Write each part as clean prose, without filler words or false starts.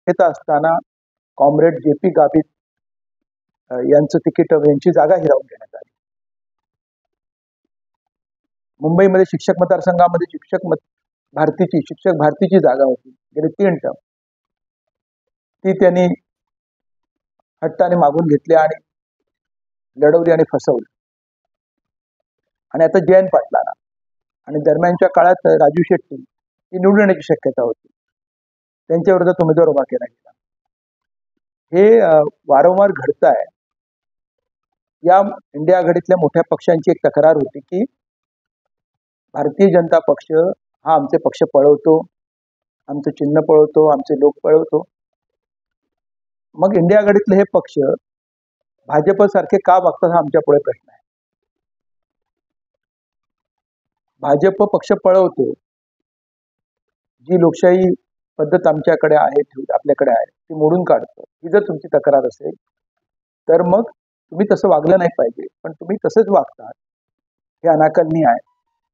येत असताना comrade JP Gavit यांचं तिकीट यांची जागा हिरावून घेण्यात आली. मुंबईमध्ये शिक्षक मतदारसंघामध्ये शिक्षक भारतीची जागा होती गेली 3 टर्म. ती त्यांनी हट्टाने मागून घेतली आणि लढवली आणि फसवली. आणि आता जयंत पाटलांना आणि दरम्यानच्या काळात राजू शेट्टी ही निवडून येण्याची शक्यता होती. त्यांच्या विरोधात उमेदवार उभा केला गेला. हे वारंवार घडत आहे. या इंडिया आघाडीतल्या मोठ्या पक्षांची एक तक्रार होती की भारतीय जनता पक्ष हा आमचे पक्ष पळवतो, आमचं चिन्ह पळवतो, आमचे लोक पळवतो. मग इंडिया आघाडीतले हे पक्ष भाजपसारखे का वागतात हा आमच्या पुढे प्रश्न आहे. भाजप पक्ष पळवतो, जी लोकशाही पद्धत आमच्याकडे आहे, आपल्याकडे आहे, ती मोडून काढतो. ही जर तुमची तक्रार असेल तर मग तुम्ही तसं वागलं नाही पाहिजे, पण तुम्ही तसंच वागतात हे अनाकलनीय आहे.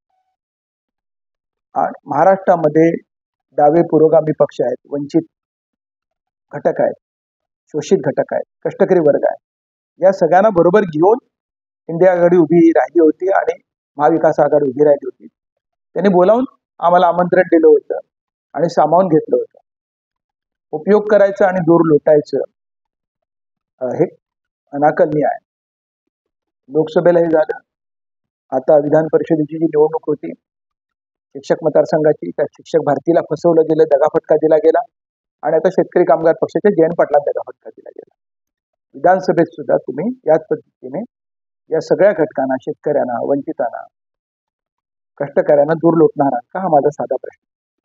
महाराष्ट्रामध्ये डावे पुरोगामी पक्ष आहेत, वंचित घटक आहेत, शोषित घटक आहेत, कष्टकरी वर्ग आहे. या सगळ्यांना बरोबर घेऊन इंडिया आघाडी उभी राहिली होती आणि महाविकास आघाडी उभी राहिली होती. त्यांनी बोलावून आम्हाला आमंत्रण दिलं होतं आणि सामावून घेतलं होतं. उपयोग करायचं आणि दूर लोटायचं हे अनाकलनीय आहे. लोकसभेला हे झालं. आता विधान परिषदेची जी निवडणूक होती शिक्षक मतदारसंघाची, त्या शिक्षक भारतीला फसवलं गेलं, दगाफटका दिला गेला आणि आता शेतकरी कामगार पक्षाच्या जयंत पाटलांना दगाफटका दिला गेला. विधानसभेत सुद्धा तुम्ही याच पद्धतीने या सगळ्या घटकांना, शेतकऱ्यांना, वंचितांना, कष्टकऱ्यांना दूर लोटणार आहात का, हा माझा साधा प्रश्न.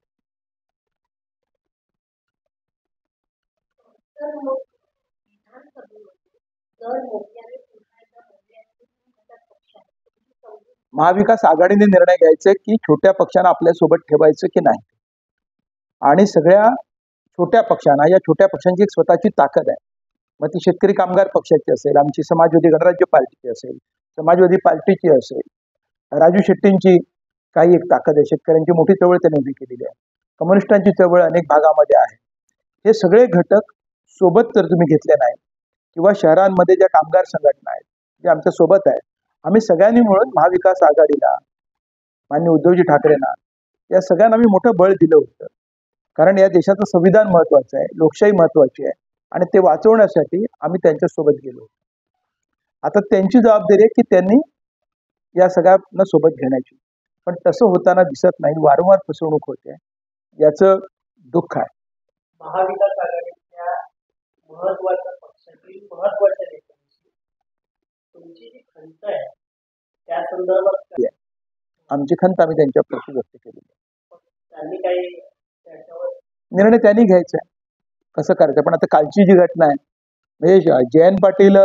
महाविकास आघाडीने निर्णय घ्यायचे की छोट्या पक्षांना आपल्यासोबत ठेवायचं की नाही. आणि सगळ्या छोट्या पक्षांना, या छोट्या पक्षांची एक स्वतःची ताकद आहे. मग ती शेतकरी कामगार पक्षाची असेल, आमची समाजवादी गणराज्य पार्टीची असेल, समाजवादी पार्टीची असेल, राजू शेट्टींची काही एक ताकद आहे. शेतकऱ्यांची मोठी चळवळ त्यांनी उभी केलेली आहे. कम्युनिस्टांची चळवळ अनेक भागामध्ये आहे. हे सगळे घटक सोबत जर तुम्ही घेतले नाही किंवा शहरांमध्ये ज्या कामगार संघटना आहेत जे आमच्या सोबत आहेत, आम्ही सगळ्यांनी मिळून महाविकास आघाडीला, माननीय उद्धवजी ठाकरेंना, या सगळ्यांना आम्ही मोठं बळ दिलं होतं. कारण या देशाचं संविधान महत्वाचं आहे, लोकशाही महत्वाची आहे आणि ते वाचवण्यासाठी आम्ही त्यांच्यासोबत गेलो. आता त्यांची जबाबदारी आहे की त्यांनी या सगळ्यांना सोबत घेण्याची, पण तसं होताना दिसत नाही. वारंवार फसवणूक होते, याचं दुःख आहे. महाविकास आघाडीच्या महत्वाच्या पक्षातील महत्वाच्या नेत्यांची तुमची जी खंत आहे त्या संदर्भात आमची खंत आम्ही त्यांच्याप्रती व्यक्त केली. त्यांनी काही त्याच्यावर निर्णय त्यांनी घ्यायचा आहे कसं करायचं. पण आता कालची जी घटना आहे म्हणजे जयंत पाटील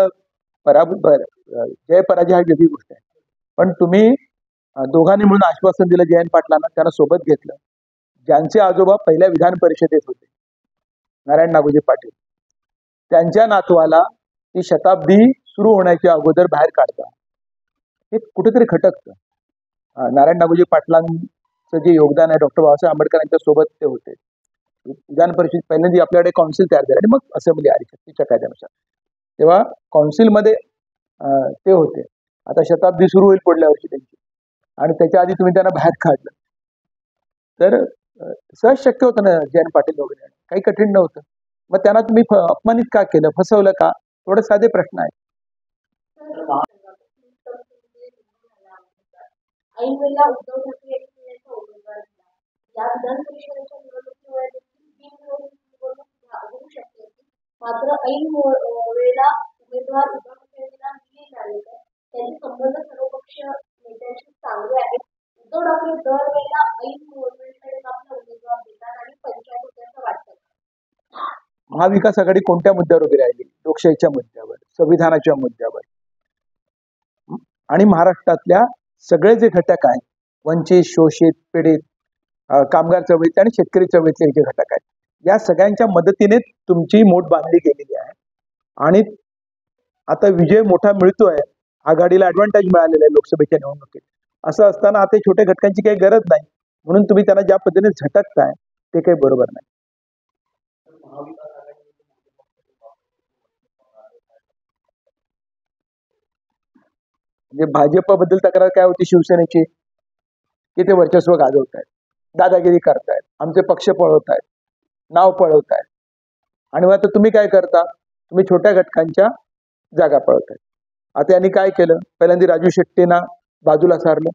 जय पराजय हा वेगळी गोष्ट आहे. पण तुम्ही दोघांनी म्हणून आश्वासन दिलं जयंत पाटलांना, त्यांना सोबत घेतलं. ज्यांचे आजोबा पहिल्या विधान परिषदेत होते, नारायण नागोजी पाटील, त्यांच्या नातवाला ती शताब्दी सुरू होण्याच्या अगोदर बाहेर काढता, हे कुठेतरी खटकतं. नारायण नागोजी पाटलांचं जे योगदान आहे, डॉक्टर बाबासाहेब आंबेडकरांच्या सोबत ते होते. विधान परिषद पहिल्यांदा आपल्याकडे काउन्सिल तयार झाली आणि मग असेंब्ली आली शक्तीच्या कायद्यानुसार. तेव्हा काउन्सिलमध्ये ते होते. आता शताब्दी सुरू होईल पुढल्या वर्षी त्यांची, आणि त्याच्या आधी तुम्ही त्यांना बाहेर काढलं तर सहज शक्य होतं ना जयंत पाटील वगैरे, काही कठीण नव्हतं. मग त्यांना तुम्ही अपमानित का केलं, फसवलं का, थोडे साधे प्रश्न आहेत. मात्र ऐन वेळेला उमेदवार त्यांचे संबंध सर्वपक्ष नेत्यांशी चांगले आहेत. उद्धव ठाकरे दरवेळेला ऐन वेळेकडे आपला उमेदवार देतात आणि पंचायत होत्याचं वाटतं. महाविकास आघाडी कोणत्या मुद्द्यावर उभी राहिली? लोकशाहीच्या मुद्द्यावर, संविधानाच्या मुद्द्यावर. आणि महाराष्ट्रातल्या सगळे जे घटक आहेत, वंचित, शोषित, पीडित, कामगार चळवळीतले आणि शेतकरी चळवळीतले जे घटक आहेत, या सगळ्यांच्या मदतीने तुमची मोठ बांधली गेलेली आहे. आणि आता विजय मोठा मिळतोय, आघाडीला ऍडव्हान्टेज मिळालेला आहे लोकसभेच्या निवडणुकीत. असं असताना आता छोट्या घटकांची काही गरज नाही, म्हणून तुम्ही त्यांना ज्या पद्धतीने झटकताय ते काही बरोबर नाही. म्हणजे भाजपबद्दल तक्रार काय होती शिवसेनेची, की ते वर्चस्व गाजवतायत, दादागिरी करतायत, आमचे पक्ष पळवतायत, नाव पळवतायत. आणि मग आता तुम्ही काय करता, तुम्ही छोट्या घटकांच्या जागा पळवतायत. आता यांनी काय केलं, पहिल्यांदा राजू शेट्टींना बाजूला सारलं.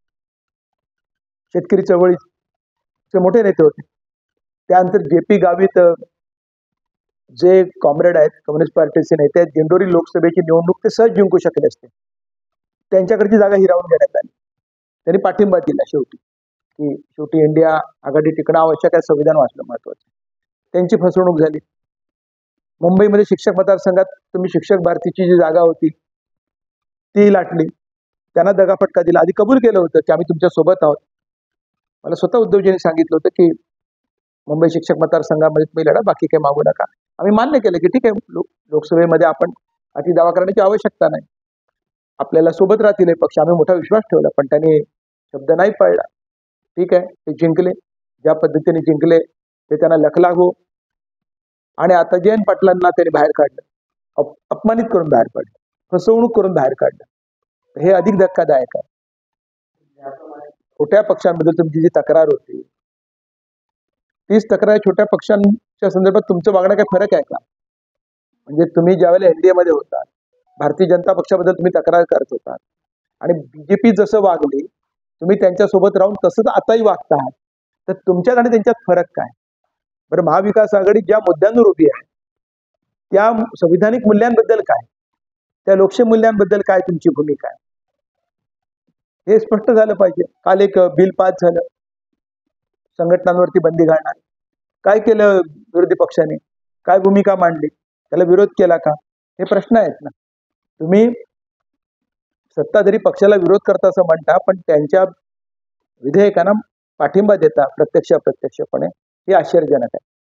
शेतकरी चळवळीचे मोठे नेते होते. त्यानंतर जे पी गावित जे कॉम्रेड आहेत, कम्युनिस्ट पार्टीचे नेते आहेत, दिंडोरी लोकसभेची निवडणूक ते सहज जिंकू शकले असते. त्यांच्याकडची जागा हिरावून घेण्यात आली. त्यांनी पाठिंबा दिला शेवटी, की शेवटी इंडिया आघाडी टिकणं आवश्यक आहे, संविधान वाचणं महत्वाचं. त्यांची फसवणूक झाली. मुंबईमध्ये शिक्षक मतदारसंघात तुम्ही शिक्षक भारतीची जी जागा होती ती लाटली, त्यांना दगाफटका दिला. आधी कबूल केलं होतं की आम्ही तुमच्या सोबत आहोत. मला स्वतः उद्धवजींनी सांगितलं होतं की मुंबई शिक्षक मतदारसंघामध्ये तुम्ही लढा, बाकी काही मागू नका. आम्ही मान्य केलं की ठीक आहे, लोकसभेमध्ये आपण अति दावा करण्याची आवश्यकता नाही, आपल्याला सोबत राहतील हे पक्ष. आम्ही मोठा विश्वास ठेवला, पण त्यांनी शब्द नाही पाळला. ठीक आहे, ते जिंकले. ज्या पद्धतीने जिंकले ते त्यांना लख लागो. आणि आता जयंत पाटलांना त्यांनी बाहेर काढलं, अपमानित करून बाहेर काढलं, फसवणूक करून बाहेर काढलं. हे अधिक धक्कादायक आहे. छोट्या पक्षांबद्दल तुमची जी तक्रार होती, तीच तक्रार छोट्या पक्षांच्या संदर्भात तुमचं वागणं काय फरक आहे का? म्हणजे तुम्ही ज्यावेळेला एनडीए मध्ये होता, भारतीय जनता पक्षाबद्दल तुम्ही तक्रार करत होता, आणि बीजेपी जसं वागली तुम्ही त्यांच्यासोबत राहून तसंच आताही वागता आहात. तर तुमच्यात आणि त्यांच्यात फरक काय? बरं, महाविकास आघाडी ज्या मुद्द्यांवर उभी आहे त्या संविधानिक मूल्यांबद्दल काय, त्या लोकशाही मूल्यांबद्दल काय तुमची भूमिका आहे, हे स्पष्ट झालं पाहिजे. काल एक बिल पास झालं, संघटनांवरती बंदी घालणार. काय केलं विरोधी पक्षाने, काय भूमिका मांडली, त्याला विरोध केला का, हे प्रश्न आहेत ना. तुम्ही सत्ताधारी पक्षाला विरोध करता असं म्हणता, पण त्यांच्या विधेयकांना पाठिंबा देता प्रत्यक्ष अप्रत्यक्षपणे, हे आश्चर्यजनक आहे.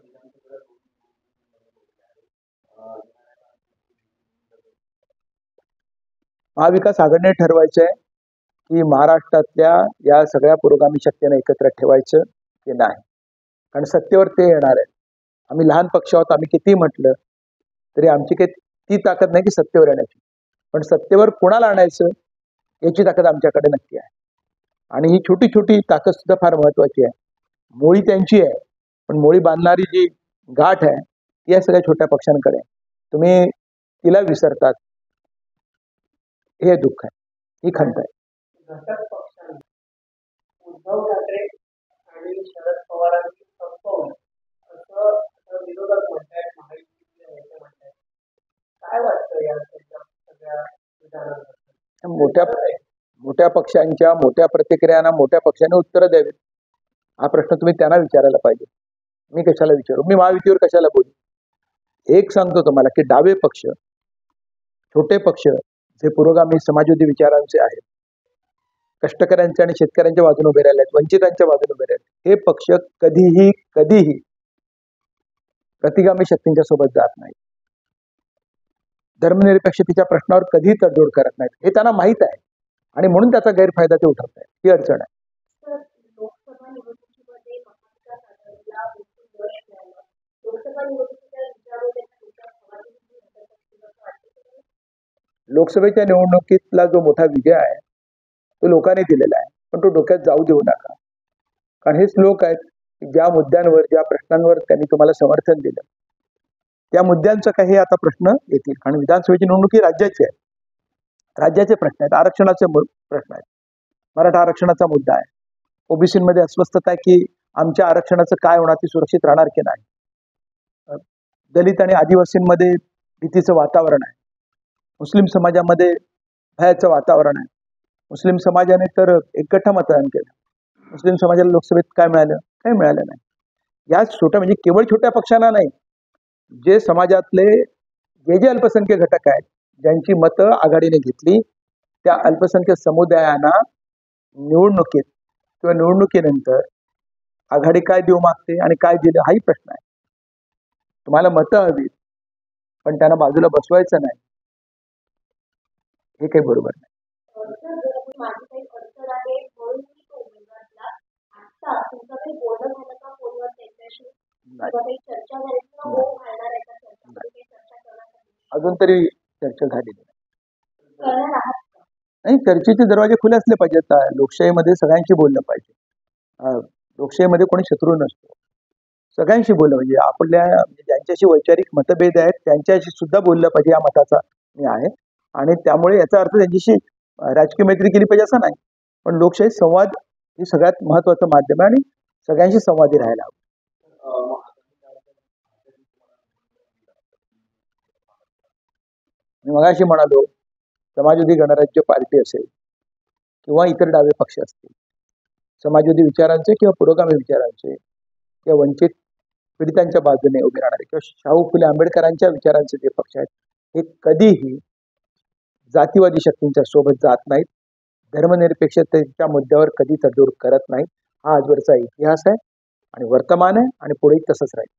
महाविकास आघाडीने ठरवायचं आहे की महाराष्ट्रातल्या या सगळ्या पुरोगामी शक्तींना एकत्र ठेवायचं की नाही. कारण सत्तेवर ते येणार आहे. आम्ही लहान पक्ष आहोत, आम्ही किती म्हटलं तरी आमची काही ती ताकद नाही की सत्तेवर येण्याची, पण सत्तेवर कोणाला आणायचं याची ताकद आमच्याकडे नक्की आहे. आणि ही छोटी छोटी ताकद सुद्धा फार महत्वाची आहे. मोळी त्यांची आहे, पण मोळी बांधणारी जी गाठ आहे ती या सगळ्या छोट्या पक्षांकडे आहे. तुम्ही तिला विसरतात, हे दुःख आहे, ही खंत आहे. घटक पक्षांना उद्धव ठाकरे आणि शरद पवारांनी संपवलं असं विरोधक म्हणतायत, महायुतीचे नेते म्हणतायत. काय वाटतं या सगळ्या विधानांबद्दल? मोठ्या पक्षांच्या मोठ्या प्रतिक्रियांना मोठ्या पक्षाने उत्तरं द्यावीत. हा प्रश्न तुम्ही त्यांना विचारायला पाहिजे, मी कशाला विचारू, मी महायुतीवर कशाला बोलू. एक सांगतो तुम्हाला की डावे पक्ष, छोटे पक्ष जे पुरोगामी समाजवादी विचारांचे आहेत, कष्टकऱ्यांच्या आणि शेतकऱ्यांच्या बाजूने उभे राहिले आहेत, वंचितांच्या बाजूने उभे राहिले, हे पक्ष कधीही कधीही प्रतिगामी शक्तींच्या सोबत जात नाही. धर्मनिरपेक्षतेच्या प्रश्नावर कधीही तडजोड करत नाहीत, हे त्यांना माहीत आहे. आणि म्हणून त्याचा गैरफायदा ते उठवत आहेत. ही अडचण आहे. लोकसभा निवडणुकीमध्ये महाविकास आघाडीला भरपूर यश मिळालं. लोकसभा निवडणुकीच्या विचारावर लोकसभेच्या निवडणुकीतला जो मोठा विजय आहे तो लोकांनी दिलेला आहे, पण तो डोक्यात जाऊ देऊ नका. कारण हेच लोक आहेत की ज्या मुद्द्यांवर, ज्या प्रश्नांवर त्यांनी तुम्हाला समर्थन दिलं, त्या मुद्द्यांचा काही आता प्रश्न येतील. कारण विधानसभेची निवडणूक ही राज्याची आहे, राज्याचे प्रश्न आहेत, आरक्षणाचे प्रश्न आहेत. मराठा आरक्षणाचा मुद्दा आहे, ओबीसीमध्ये अस्वस्थता आहे की आमच्या आरक्षणाचं काय होणार, ती सुरक्षित राहणार की नाही. दलित आणि आदिवासींमध्ये भीतीचं वातावरण आहे, मुस्लिम समाजामध्ये भयाचं वातावरण आहे. मुस्लिम समाजाने तर एकगठ्ठा मतदान केलं, मुस्लिम समाजाला लोकसभेत काय मिळालं, काही मिळालं नाही. या छोट्या, म्हणजे केवळ छोट्या पक्षांना नाही, जे समाजातले जे अल्पसंख्याक घटक आहेत ज्यांची मतं आघाडीने घेतली, त्या अल्पसंख्याक समुदायांना निवडणुकीत किंवा निवडणुकीनंतर आघाडी काय देऊ मागते आणि काय दिलं, हाही प्रश्न आहे. तुम्हाला मतं हवी, पण त्यांना बाजूला बसवायचं नाही, हे काही बरोबर नाही. माझी काही अडचण आहे म्हणून मी तो उमेदवार दिला. आता तुमचं काही बोलणं झालं का फोनवर त्यांच्याशी, किंवा काही चर्चा झाली किंवा हो घालणार आहे का चर्चामध्ये, काही चर्चा करण्यासाठी अजून तरी चर्चा झालेली नाही. करणार आहात का? नाही, चर्चेचे दरवाजे खुले असले पाहिजेत. लोकशाहीमध्ये सगळ्यांशी बोललं पाहिजे. लोकशाहीमध्ये कोणी शत्रू नसतो. सगळ्यांशी बोललं म्हणजे आपल्या ज्यांच्याशी वैचारिक मतभेद आहेत त्यांच्याशी सुद्धा बोललं पाहिजे, या मताचा मी आहे. आणि त्यामुळे याचा अर्थ त्यांच्याशी राजकीय मैत्री केली पाहिजे असं नाही, पण लोकशाही संवाद हे सगळ्यात महत्वाचं माध्यम आहे आणि सगळ्यांशी संवादी राहायला हवं. मी मगाशी म्हणालो, समाजवादी गणराज्य पार्टी असेल किंवा इतर डावे पक्ष असतील, समाजवादी विचारांचे किंवा पुरोगामी विचारांचे किंवा वंचित पीडितांच्या बाजूने उभे राहणारे किंवा शाहू फुले आंबेडकरांच्या विचारांचे जे पक्ष आहेत, हे कधीही जातीवादी शक्तींच्या सोबत जात नाहीत, धर्मनिरपेक्षतेच्या मुद्द्यावर कधी तडजोड करत नाहीत. हा आजवरचा इतिहास आहे आणि वर्तमान आहे आणि पुढेही तसंच राहील.